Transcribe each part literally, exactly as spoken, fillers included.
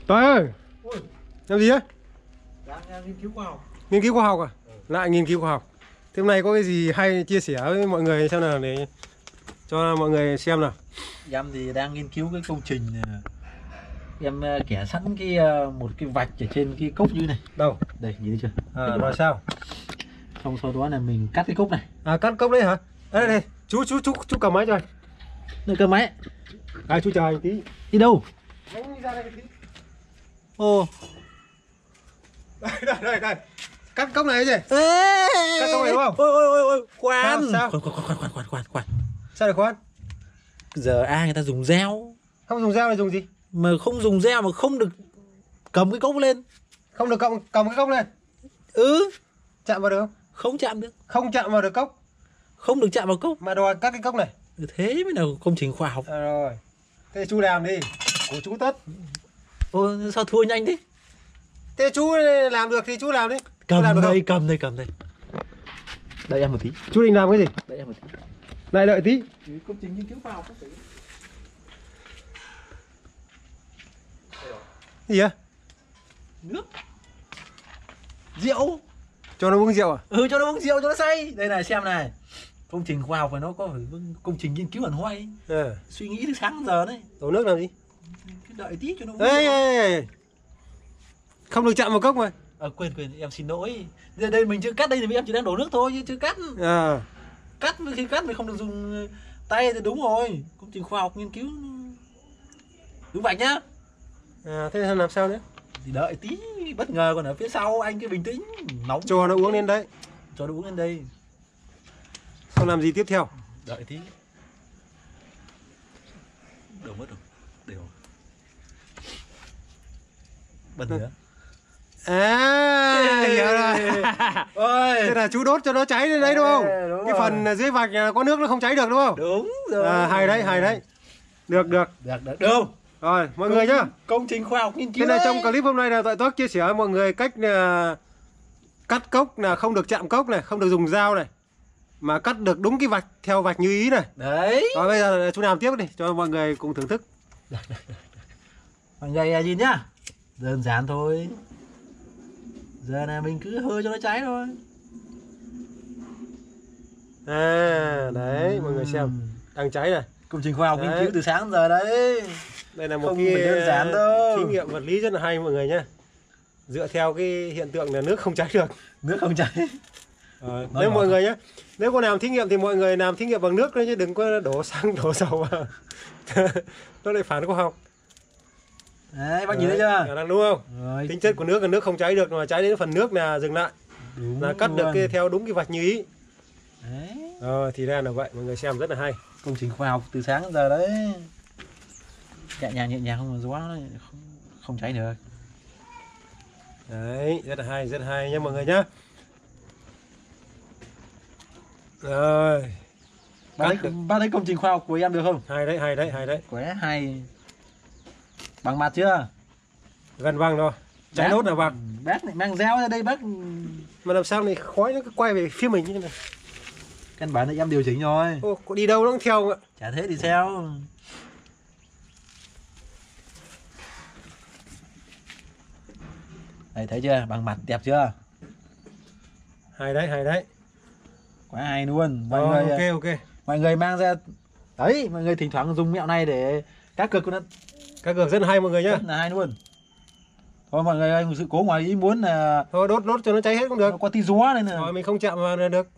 Toái ơi. Ui. Làm gì á? Đang uh, nghiên cứu khoa học. Nghiên cứu khoa học à? Ừ. Lại nghiên cứu khoa học. Thế hôm nay có cái gì hay chia sẻ với mọi người xem nào để cho mọi người xem nào. Em thì đang nghiên cứu cái công trình này. Em uh, kẻ sẵn cái uh, một cái vạch ở trên cái cốc như này. Đâu? Đây, nhìn thấy chưa? À, rồi sao? Xong sau đó là mình cắt cái cốc này. À, cắt cốc đấy hả? Đây đây, chú chú chú chú cầm máy cho anh. Đây cơ máy. À, chú chờ anh tí. Đi đâu? Anh đi ra đây tí. Ồ. Đây đây đây đây. Cắt cốc này gì? Ê, cắt cốc này đúng không? Ôi ôi ôi ôi, khoan. Sao, sao? Khoan khoan khoan khoan khoan khoan khoan. Sao được khoan? Giờ ai người ta dùng dao. Không dùng dao này dùng gì? Mà không dùng dao mà không được cầm cái cốc lên. Không được cầm cầm cái cốc lên. Ừ. Chạm vào được không? Không chạm được. Không chạm vào được cốc. Không được chạm vào cốc. Mà đòi cắt cái cốc này. Thế mới là công trình khoa học. À, rồi. Thế chú làm đi. Của chú tất. Ồ, sao thua nhanh thế? Thế chú làm được thì chú làm đi. Cầm làm được đây, không? cầm đây, cầm đây. Đợi em một tí. Chú định làm cái gì? Đợi em một tí. Lại đợi tí. Công trình nghiên cứu khoa học. Gì á? Nước. Rượu. Cho nó uống rượu à? Ừ, cho nó uống rượu cho nó say. Đây này, xem này. Công trình khoa học phải nó có phải công trình nghiên cứu hẳn hoay. À. Suy nghĩ từ sáng đến giờ đấy. Đổ nước làm gì? Cứ đợi tí cho nó uống. Ê, ê, ê. Không được chạm vào cốc mà. À, quên quên, em xin lỗi. Giờ đây mình chưa cắt, đây thì em chỉ đang đổ nước thôi chứ chưa cắt. À. Cắt khi cắt thì không được dùng tay thì đúng rồi. Công trình khoa học nghiên cứu đúng vậy nhá. À, thế làm sao nữa? Thì đợi tí, bất ngờ còn ở phía sau, anh cứ bình tĩnh. Nóng. Cho nó uống lên đấy. Cho nó uống lên đây. Xong làm gì tiếp theo? Đợi tí. Đều mất rồi. Đều. Bật nữa. À, hiểu rồi. Ôi. Thế là chú đốt cho nó cháy lên đấy đúng không? Ê, đúng cái rồi. phần dưới vạch có nước nó không cháy được đúng không? Đúng rồi. À, hay đấy, hay đấy. Được, được. Được, được, được. Rồi, mọi người nhá. Công trình khoa học nghiên cứu. Thế là đấy. trong clip hôm nay là Toại Toác chia sẻ với mọi người cách là cắt cốc là không được chạm cốc này, không được dùng dao này. Mà cắt được đúng cái vạch theo vạch như ý này. Đấy. Rồi bây giờ chú làm tiếp đi cho mọi người cùng thưởng thức. Mọi người nhìn nhá. Đơn giản thôi. Giờ là mình cứ hơi cho nó cháy thôi. À, đấy, mọi người xem. Đang cháy này. Công trình khoa học Đấy. nghiên cứu từ sáng đến giờ đấy. Đây là một Không cái phải đơn giản đâu. thí nghiệm vật lý rất là hay mọi người nhé. Dựa theo cái hiện tượng là nước không cháy được. Nước không cháy. Ờ, nếu mọi người nhé, nếu có làm thí nghiệm thì mọi người làm thí nghiệm bằng nước thôi chứ đừng có đổ xăng đổ dầu vào. Nó lại phản khoa học. Đấy, bác nhìn thấy chưa? Khả năng đúng không? Rồi. Tính chất của nước là nước không cháy được mà cháy đến phần nước là dừng lại. Đúng Là cắt luôn. được cái theo đúng cái vạch như ý. Đấy. Ờ, thì ra là vậy, mọi người xem rất là hay. Công trình khoa học từ sáng đến giờ đấy. Nhẹ nhàng nhẹ nhàng không mà gió nó không, không cháy được. Đấy, rất là hay, rất là hay nha mọi người nhá. Rồi. Bác thấy, bác thấy công trình khoa học của em được không? Hay đấy, hay đấy, hay đấy. Quá hay. Bằng mặt chưa? Gần bằng rồi. Cháy nốt là bằng. Bác lại mang dao ra đây bác. Mà làm sao này khói nó cứ quay về phía mình như thế này. Căn bản là em điều chỉnh rồi. Ô, có đi đâu nó cũng theo không ạ? Chả thế thì sao? Đây thấy chưa? Bằng mặt đẹp chưa? Hay đấy, hay đấy. Quá hay luôn. Mọi Ờ, người ok, ok. mọi người mang ra đấy, mọi người thỉnh thoảng dùng mẹo này để cá cược của nó Các cược rất là hay mọi người nhá. rất là hay luôn. Thôi mọi người ơi, sự cố ngoài ý muốn là Thôi đốt đốt cho nó cháy hết cũng được. nó có tí gió nên là Rồi mình không chạm vào là được.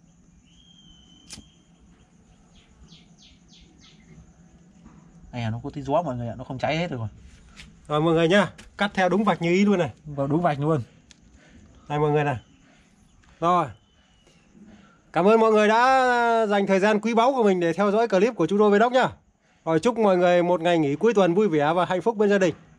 này là nó có tí gió mọi người ạ, nó không cháy hết rồi. Rồi mọi người nhá, cắt theo đúng vạch như ý luôn này. Vào đúng vạch luôn. Này mọi người này. Rồi. Cảm ơn mọi người đã dành thời gian quý báu của mình để theo dõi clip của chú Đô Vlog nhá. Rồi chúc mọi người một ngày nghỉ cuối tuần vui vẻ và hạnh phúc bên gia đình.